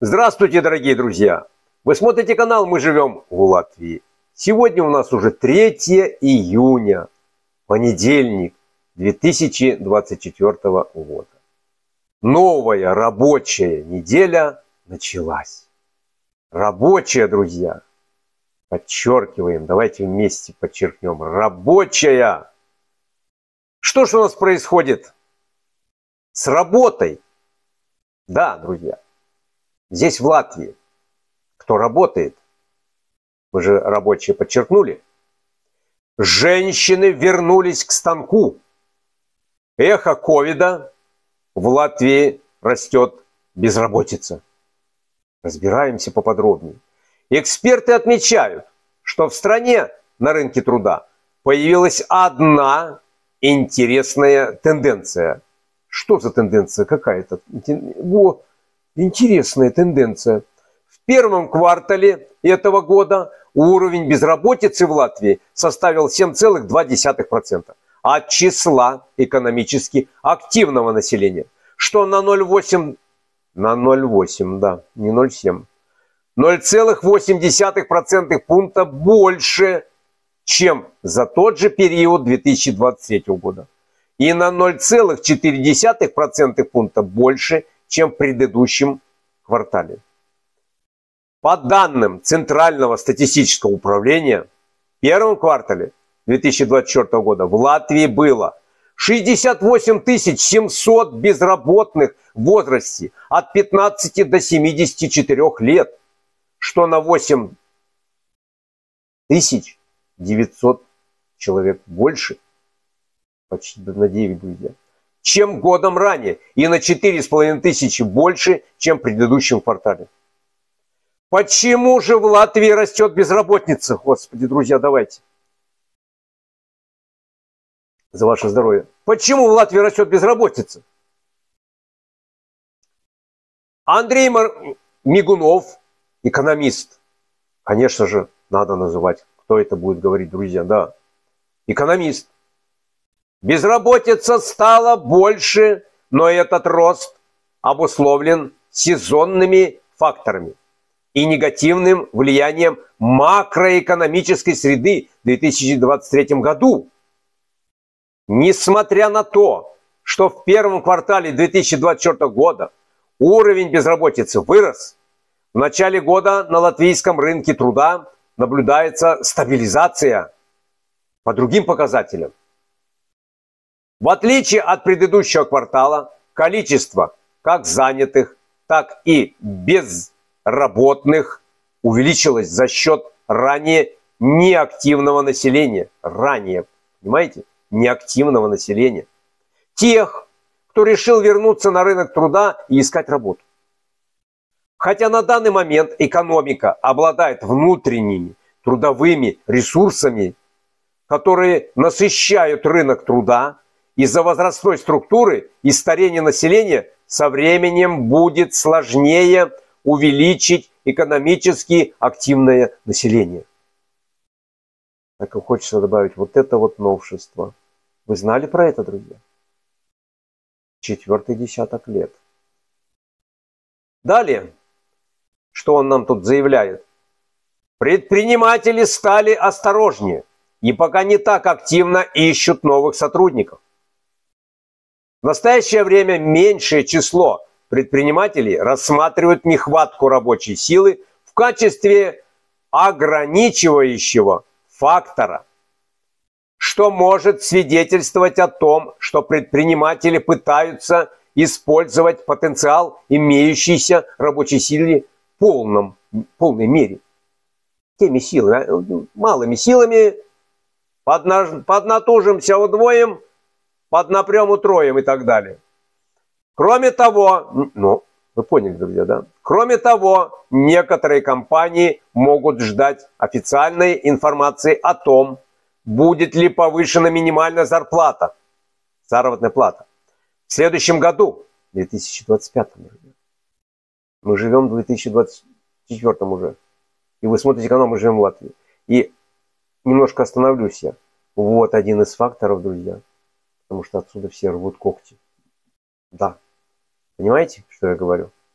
Здравствуйте, дорогие друзья! Вы смотрите канал «Мы живем в Латвии». Сегодня у нас уже 3 июня, понедельник 2024 года. Новая рабочая неделя началась. Рабочая, друзья. Подчеркиваем, давайте вместе подчеркнем. Рабочая. Что же у нас происходит с работой? Да, друзья. Здесь, в Латвии, кто работает, мы же рабочие подчеркнули, женщины вернулись к станку. Эхо ковида, в Латвии растет безработица. Разбираемся поподробнее. Эксперты отмечают, что в стране на рынке труда появилась одна интересная тенденция. Что за тенденция какая-то? Интересная тенденция. В первом квартале этого года уровень безработицы в Латвии составил 7,2% от числа экономически активного населения, что на 0,8, да, не 0,7, 0,8% пункта больше, чем за тот же период 2023 года, и на 0,4% пункта больше, чем в предыдущем квартале. По данным Центрального статистического управления, в первом квартале 2024 года в Латвии было 68 700 безработных в возрасте от 15 до 74 лет, что на 8 900 человек больше, почти на 9, друзья, чем годом ранее, и на 4500 больше, чем в предыдущем квартале. Почему же в Латвии растет безработица? Господи, друзья, давайте. За ваше здоровье. Почему в Латвии растет безработица? Андрей Мигунов, экономист. Конечно же, надо называть, кто это будет говорить, друзья, да. Экономист. Безработица стала больше, но этот рост обусловлен сезонными факторами и негативным влиянием макроэкономической среды в 2023 году. Несмотря на то, что в первом квартале 2024 года уровень безработицы вырос, в начале года на латвийском рынке труда наблюдается стабилизация по другим показателям. В отличие от предыдущего квартала, количество как занятых, так и безработных увеличилось за счет ранее неактивного населения. Ранее, понимаете, неактивного населения. Тех, кто решил вернуться на рынок труда и искать работу. Хотя на данный момент экономика обладает внутренними трудовыми ресурсами, которые насыщают рынок труда, из-за возрастной структуры и старения населения со временем будет сложнее увеличить экономически активное население. Так и хочется добавить вот это вот новшество. Вы знали про это, друзья? 4-й десяток лет. Далее, что он нам тут заявляет? Предприниматели стали осторожнее и пока не так активно ищут новых сотрудников. В настоящее время меньшее число предпринимателей рассматривают нехватку рабочей силы в качестве ограничивающего фактора, что может свидетельствовать о том, что предприниматели пытаются использовать потенциал имеющейся рабочей силы в полной мере. Теми силами, малыми силами, поднатужимся, удвоим, поднапрем, утроим и так далее. Кроме того, вы поняли, друзья, да? Кроме того, некоторые компании могут ждать официальной информации о том, будет ли повышена минимальная зарплата, заработная плата в следующем году, 2025. Мы живем в 2024 уже. И вы смотрите канал «Мы живем в Латвии». И немножко остановлюсь я. Вот один из факторов, друзья. Потому что отсюда все рвут когти. Да. Понимаете, что я говорю?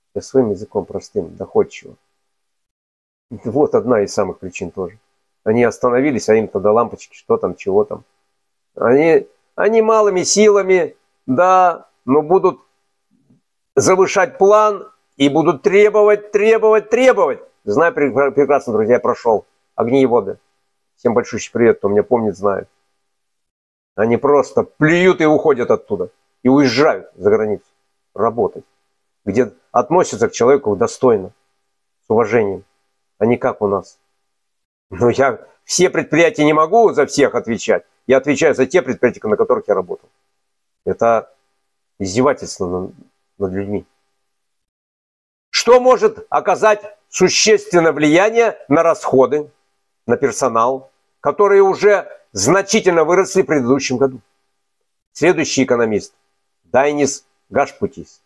Я своим языком простым, доходчивым. Вот одна из самых причин тоже. Они остановились, а им тогда лампочки, что там, чего там. Они малыми силами, да, но будут завышать план и будут требовать. Знаю прекрасно, друзья, я прошел огни и воды. Всем большущий привет, кто меня помнит, знает. Они просто плюют и уходят оттуда. И уезжают за границу работать. Где относятся к человеку достойно, с уважением, а не как у нас. Но я все предприятия не могу за всех отвечать. Я отвечаю за те предприятия, на которых я работал. Это издевательство над людьми. Что может оказать существенное влияние на расходы, на персонал, которые уже значительно выросли в предыдущем году? Следующий экономист Дайнис Гашпутис.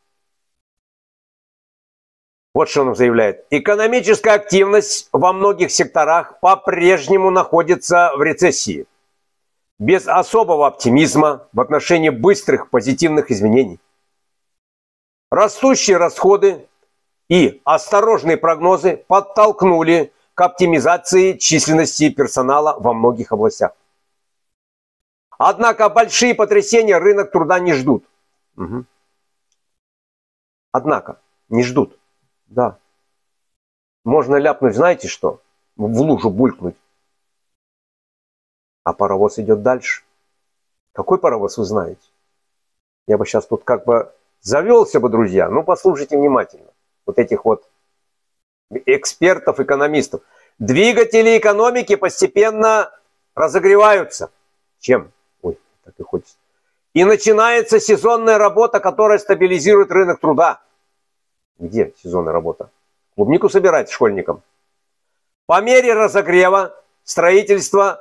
Вот что он заявляет. Экономическая активность во многих секторах по-прежнему находится в рецессии. Без особого оптимизма в отношении быстрых позитивных изменений. Растущие расходы и осторожные прогнозы подтолкнули к оптимизации численности персонала во многих областях. Однако большие потрясения рынок труда не ждут. Угу. Однако не ждут. Да. Можно ляпнуть, знаете что? В лужу булькнуть. А паровоз идет дальше. Какой паровоз, вы знаете? Я бы сейчас тут как бы завелся бы, друзья. Ну, послушайте внимательно. Вот этих вот экспертов, экономистов. Двигатели экономики постепенно разогреваются. Чем? Ой, так и хочется. И начинается сезонная работа, которая стабилизирует рынок труда. Где сезонная работа? Клубнику собирать школьникам. По мере разогрева строительства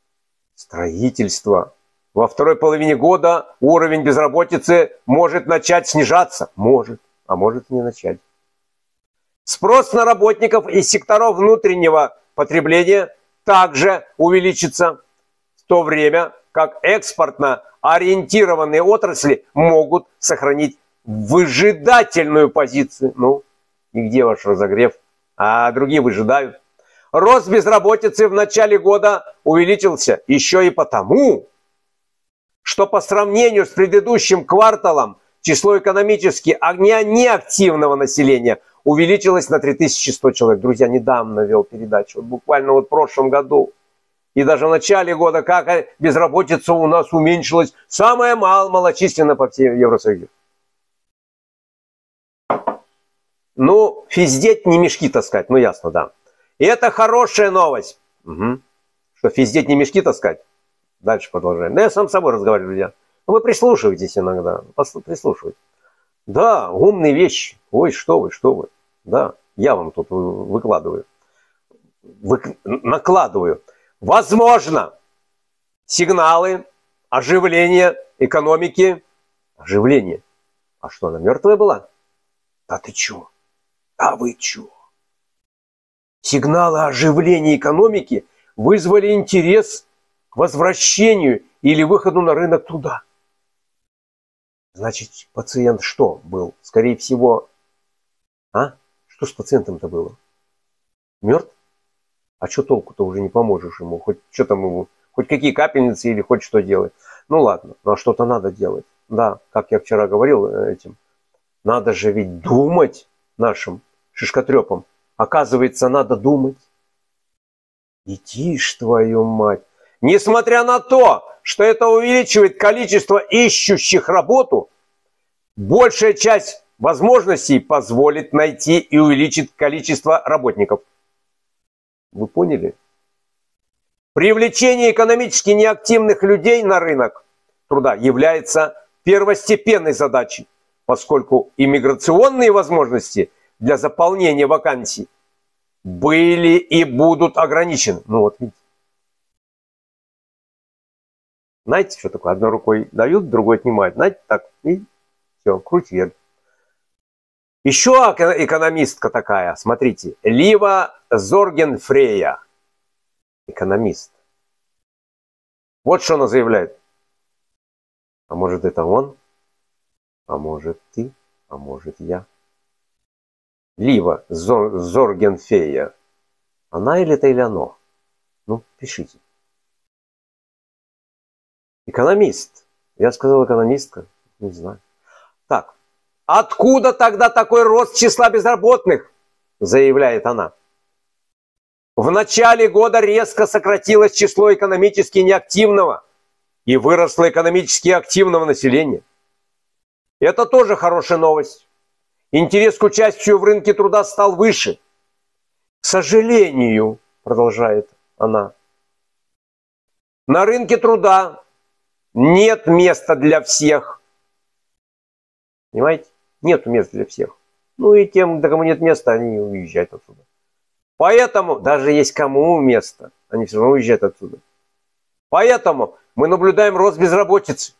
во второй половине года уровень безработицы может начать снижаться. Может, а может и не начать. Спрос на работников из секторов внутреннего потребления также увеличится, в то время как экспортно ориентированные отрасли могут сохранить выжидательную позицию. Ну, и где ваш разогрев? А другие выжидают. Рост безработицы в начале года увеличился еще и потому, что по сравнению с предыдущим кварталом число экономически неактивного населения увеличилось на 3100 человек. Друзья, недавно вел передачу, вот буквально вот в прошлом году. И даже в начале года, как безработица у нас уменьшилась, самая малочисленная по всей Евросоюзу. Ну, физдеть не мешки таскать, ну ясно, да. И это хорошая новость. Угу. Что физдеть не мешки таскать. Дальше продолжаем. Да я сам с собой разговариваю, друзья. Ну, вы прислушивайтесь иногда. Прислушивайтесь. Да, умные вещи. Ой, что вы. Да, я вам тут выкладываю. Накладываю. Возможно, сигналы оживления экономики. Оживление. А что, она мертвая была? Да ты чё? А вы чё? Сигналы оживления экономики вызвали интерес к возвращению или выходу на рынок труда. Значит, пациент что был? Скорее всего, Что с пациентом-то было? Мертв? А что толку-то уже не поможешь ему? Хоть что там ему? Хоть какие капельницы или хоть что делать? Ну ладно, но что-то надо делать. Да, как я вчера говорил этим. Надо же ведь думать нашим шишкотрепам. Оказывается, надо думать. Иди ж твою мать. Несмотря на то, что это увеличивает количество ищущих работу, большая часть возможностей позволит найти и увеличить количество работников. Вы поняли? Привлечение экономически неактивных людей на рынок труда является первостепенной задачей, поскольку иммиграционные возможности для заполнения вакансий были и будут ограничены. Ну вот видите. Знаете, что такое? Одной рукой дают, другой отнимают. Знаете, так, и все, круть вверх. Еще экономистка такая, смотрите, Лива Зоргенфрея, экономист. Вот что она заявляет. А может это он? А может ты? А может я? Лива Зоргенфея. Она или это, или оно? Ну, пишите. Экономист. Я сказал экономистка. Не знаю. Так. Откуда тогда такой рост числа безработных? Заявляет она. В начале года резко сократилось число экономически неактивного и выросло экономически активного населения. Это тоже хорошая новость. Интерес к участию в рынке труда стал выше. К сожалению, продолжает она, на рынке труда нет места для всех. Понимаете? Нет места для всех. Ну и тем, до кому нет места, они уезжают отсюда. Поэтому, даже есть кому место, они все равно уезжают отсюда. Поэтому мы наблюдаем рост безработицы.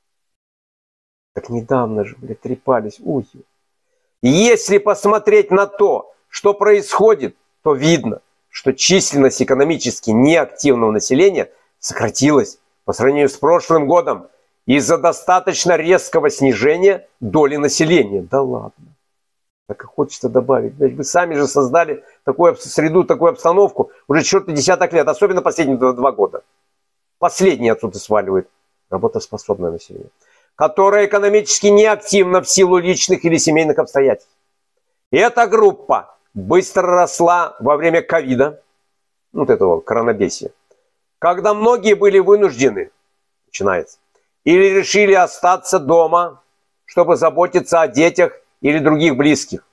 Так недавно же, блядь, трепались ухи. Если посмотреть на то, что происходит, то видно, что численность экономически неактивного населения сократилась по сравнению с прошлым годом из-за достаточно резкого снижения доли населения. Да ладно. Так и хочется добавить. Вы сами же создали такую среду, такую обстановку уже четвертый десяток лет, особенно последние 2 года. Последние отсюда сваливает работоспособное население, которое экономически неактивно в силу личных или семейных обстоятельств. И эта группа быстро росла во время ковида, вот этого коронабесия, когда многие были вынуждены, начинается, или решили остаться дома, чтобы заботиться о детях или других близких.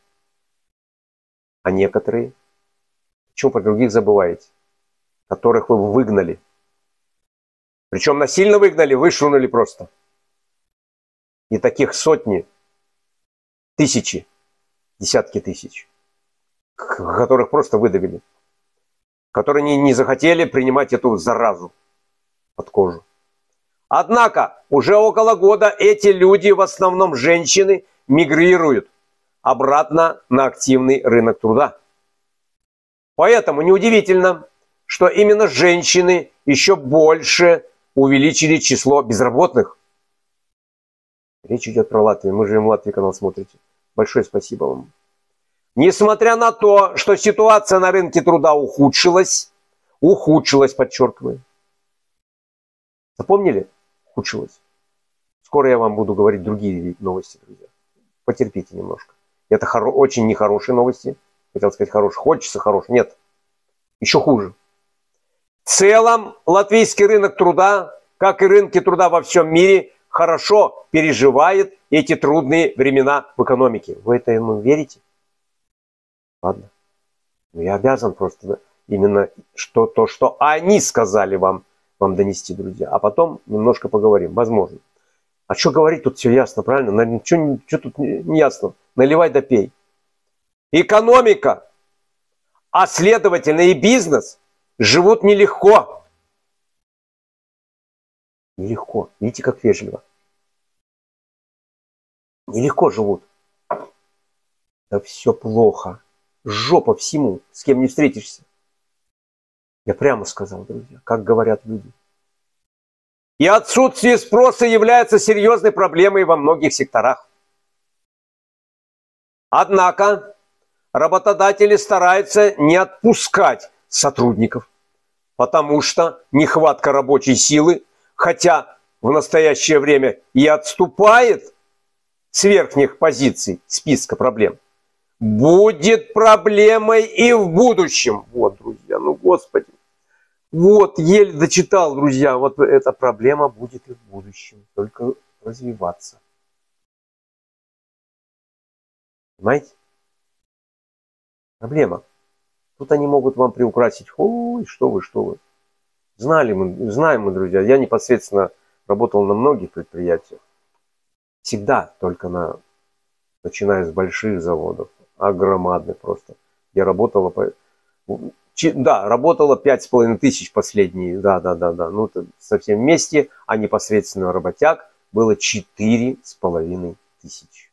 А некоторые, почему про других забываете, которых вы выгнали. Причем насильно выгнали, вышвырнули просто. И таких сотни, тысячи, десятки тысяч, которых просто выдавили. Которые не захотели принимать эту заразу под кожу. Однако уже около года эти люди, в основном женщины, мигрируют обратно на активный рынок труда. Поэтому неудивительно, что именно женщины еще больше увеличили число безработных. Речь идет про Латвию. Мы живем в Латвии, канал смотрите. Большое спасибо вам. Несмотря на то, что ситуация на рынке труда ухудшилась, подчеркиваю. Запомнили? Ухудшилась. Скоро я вам буду говорить другие новости, друзья. Потерпите немножко. Это очень нехорошие новости. Хотел сказать хорошие. Хочется хороших. Нет. Еще хуже. В целом, латвийский рынок труда, как и рынки труда во всем мире, хорошо переживает эти трудные времена в экономике. Вы этому верите? Ладно. Но я обязан просто именно то, что они сказали вам донести, друзья. А потом немножко поговорим. Возможно. А что говорить, тут все ясно, правильно? Что тут не ясно? Наливай да пей. Экономика, а следовательно и бизнес живут нелегко. Нелегко. Видите, как вежливо. Нелегко живут. Да все плохо. Жопа всему, с кем не встретишься. Я прямо сказал, друзья, как говорят люди. И отсутствие спроса является серьезной проблемой во многих секторах. Однако работодатели стараются не отпускать сотрудников, потому что нехватка рабочей силы, хотя в настоящее время и отступает с верхних позиций списка проблем, будет проблемой и в будущем. Вот, друзья, ну господи. Вот, еле дочитал, друзья. Вот эта проблема будет и в будущем. Только развиваться. Понимаете? Проблема. Тут они могут вам приукрасить. Ой, что вы. Знаем мы, друзья. Я непосредственно работал на многих предприятиях. Всегда только начиная с больших заводов. Громадных просто. Я работала работало 5500 последние. Да. Ну, это совсем вместе, а непосредственно работяг было 4500.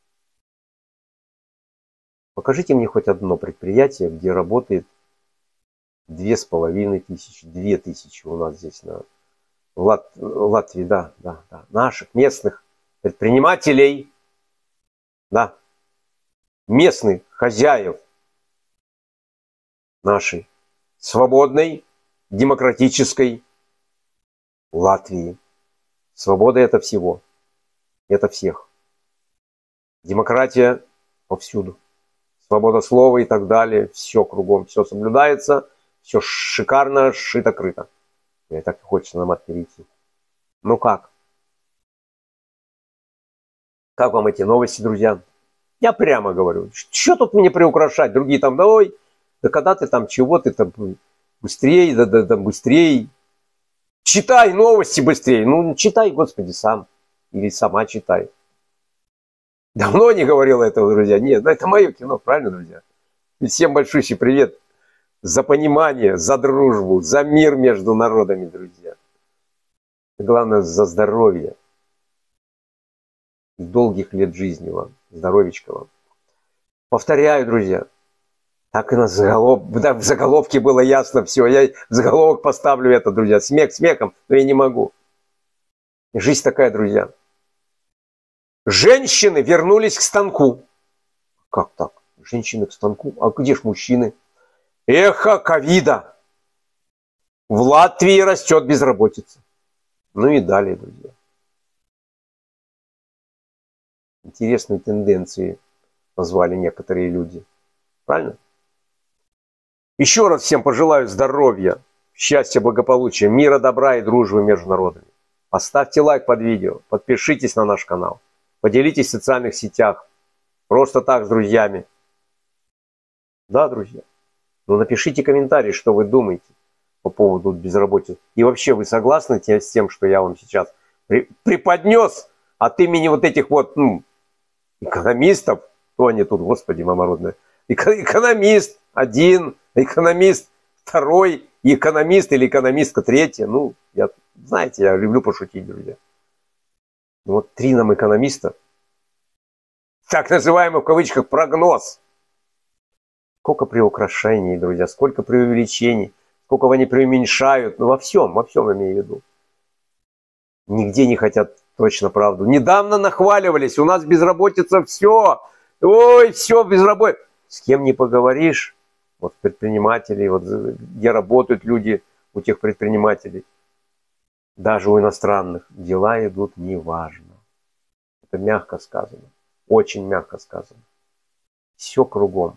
Покажите мне хоть одно предприятие, где работает 2500, 2000 у нас здесь в Латвии, да. Наших местных предпринимателей. Да. местных хозяев нашей свободной, демократической Латвии. Свобода – это всего. Это всех. Демократия повсюду. Свобода слова и так далее. Все кругом. Все соблюдается. Все шикарно, шито-крыто. И так и хочется на мат перейти. Ну как? Как вам эти новости, друзья? Я прямо говорю. Что тут мне приукрашать? Другие там, давай, да когда ты там, чего ты там быстрее, да быстрее. Читай новости быстрее. Ну, читай, Господи, сам. Или сама читай. Давно не говорил этого, друзья. Нет, это мое кино, правильно, друзья? И всем большущий привет за понимание, за дружбу, за мир между народами, друзья. И главное, за здоровье. Долгих лет жизни вам. Здоровечка вам. Повторяю, друзья. Так и на в заголовке было ясно все. Я в заголовок поставлю это, друзья. Смех смехом, но я не могу. Жизнь такая, друзья. Женщины вернулись к станку. Как так? Женщины к станку? А где ж мужчины? Эхо ковида. В Латвии растет безработица. Ну и далее, друзья. Интересные тенденции назвали некоторые люди. Правильно? Еще раз всем пожелаю здоровья, счастья, благополучия, мира, добра и дружбы между народами. Поставьте лайк под видео, подпишитесь на наш канал, поделитесь в социальных сетях, просто так с друзьями. Да, друзья. Но напишите комментарий, что вы думаете по поводу безработицы. И вообще вы согласны с тем, что я вам сейчас преподнес от имени вот этих вот экономистов? Кто они тут, Господи, мама родная? Экономист один, экономист второй, экономист или экономистка третья. Ну, знаете, я люблю пошутить, друзья. Ну, вот 3 нам экономиста. Так называемый в кавычках прогноз. Сколько приукрашений, друзья, сколько преувеличений, сколько они преуменьшают. Ну, во всем имею в виду. Нигде не хотят точно правду. Недавно нахваливались, у нас безработица, все. Ой, все, безработица. С кем не поговоришь, вот предприниматели, вот где работают люди у тех предпринимателей, даже у иностранных, дела идут неважно. Это мягко сказано, очень мягко сказано. Все кругом.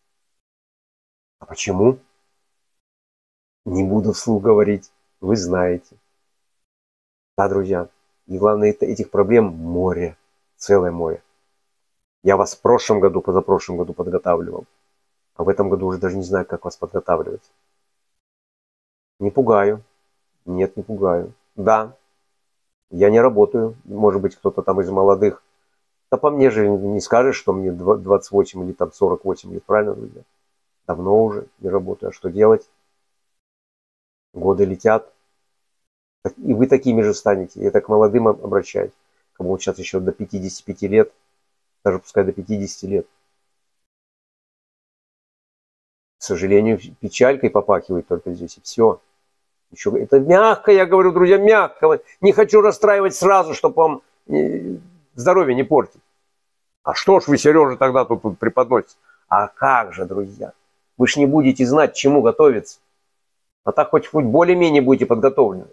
А почему? Не буду вслух говорить, вы знаете. Да, друзья, и главное, этих проблем море, целое море. Я вас в прошлом году, позапрошлом году подготавливал. А в этом году уже даже не знаю, как вас подготавливать. Не пугаю. Нет, не пугаю. Да, я не работаю. Может быть, кто-то там из молодых. Да по мне же не скажешь, что мне 28 или там 48 лет. Правильно, друзья? Давно уже не работаю. А что делать? Годы летят. И вы такими же станете. Я так к молодым обращаюсь. Кому вот сейчас еще до 55 лет. Даже пускай до 50 лет. К сожалению, печалькой попахивает только здесь. И все. Еще, это мягко, я говорю, друзья, мягко. Не хочу расстраивать сразу, чтобы вам здоровье не портить. А что ж вы, Сережа, тогда тут преподносите? А как же, друзья? Вы ж не будете знать, к чему готовиться. А так хоть более-менее будете подготовлены.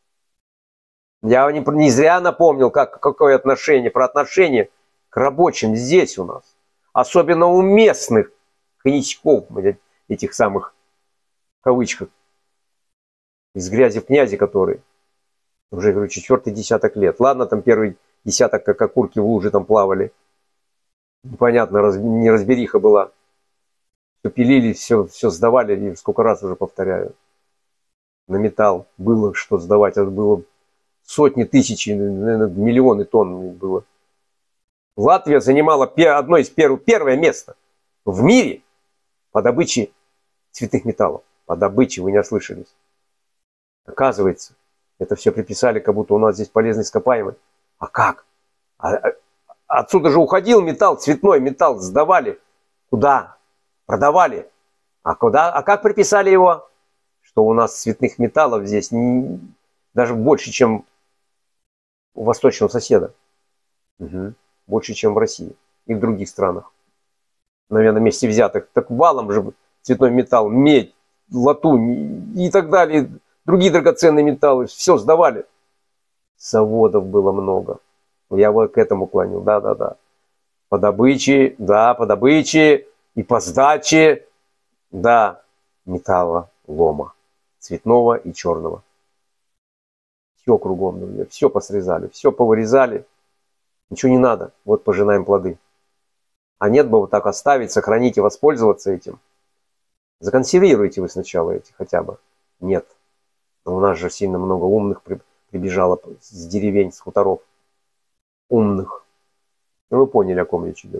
Я не зря напомнил, какое отношение, про отношение к рабочим здесь у нас. Особенно у местных коньячков, этих самых, в кавычках, из грязи в князи, которые уже, говорю, 4-й десяток лет. Ладно, там первый десяток, как окурки в луже там плавали. Непонятно, неразбериха была. Все пилили, все сдавали, и сколько раз уже повторяю. На металл было что сдавать, это было сотни, тысячи, наверное, миллионы тонн было. Латвия занимала первое место в мире по добыче цветных металлов. По добыче, вы не ослышались. Оказывается, это все приписали, как будто у нас здесь полезный ископаемый. А как? Отсюда же уходил металл, цветной металл, сдавали. Куда? Продавали. А куда? А как приписали его? Что у нас цветных металлов здесь даже больше, чем у восточного соседа. Угу. Больше, чем в России и в других странах. наверное, вместе взятых, так валом же цветной металл, медь, латунь и так далее, другие драгоценные металлы, все сдавали. Заводов было много. Я вот к этому клонил, да. По добыче, и по сдаче, да, металла, лома, цветного и черного. Все кругом, друзья, все посрезали, все повырезали. Ничего не надо, вот пожинаем плоды. А нет бы вот так оставить, сохранить и воспользоваться этим. Законсервируйте вы сначала эти хотя бы. Нет. Но у нас же сильно много умных прибежало с деревень, с хуторов. Умных. Ну, вы поняли, о ком речь идет.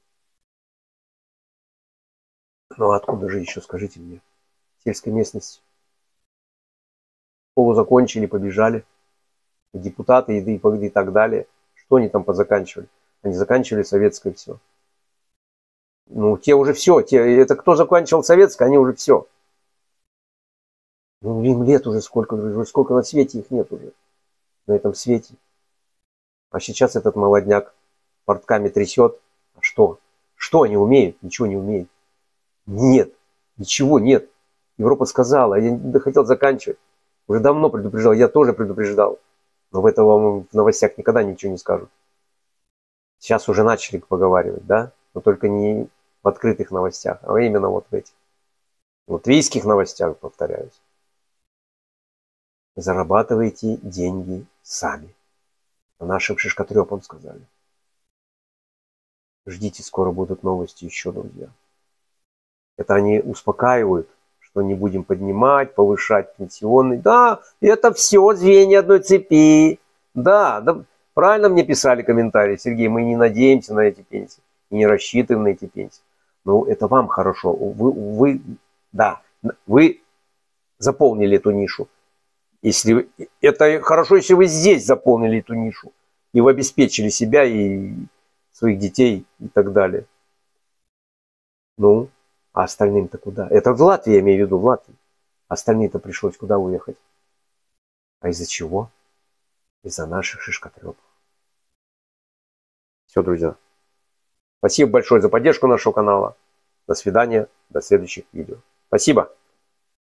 Ну, а откуда же еще, скажите мне? Сельской местности. Школу закончили, побежали. И депутаты, и так далее. Что они там позаканчивали? Они заканчивали советское все. Ну, те уже все. Это кто заканчивал советское, они уже все. Ну, им лет уже сколько на свете их нет уже. На этом свете. А сейчас этот молодняк портками трясет. А что? Что они умеют? Ничего не умеют. Нет. Ничего нет. Европа сказала. Я не хотел заканчивать. Уже давно предупреждал. Я тоже предупреждал. Но в этом вам в новостях никогда ничего не скажут. Сейчас уже начали поговаривать, да? Но только не в открытых новостях, а именно вот в этих латвийских новостях, повторяюсь. Зарабатывайте деньги сами. А нашим шишкотрепам сказали. Ждите, скоро будут новости еще, друзья. Это они успокаивают, что не будем поднимать, повышать пенсионный. Да, это все звенья одной цепи. Да, правильно мне писали комментарии. Сергей, мы не надеемся на эти пенсии. И не рассчитываем на эти пенсии. Ну, это вам хорошо. Вы заполнили эту нишу. Это хорошо, если вы здесь заполнили эту нишу. И вы обеспечили себя и своих детей и так далее. Ну, а остальным-то куда? Это в Латвии, я имею в виду, в Латвии. Остальные-то пришлось куда уехать? А из-за чего? Из-за наших шишкотрепов. Все, друзья. Спасибо большое за поддержку нашего канала. До свидания. До следующих видео. Спасибо.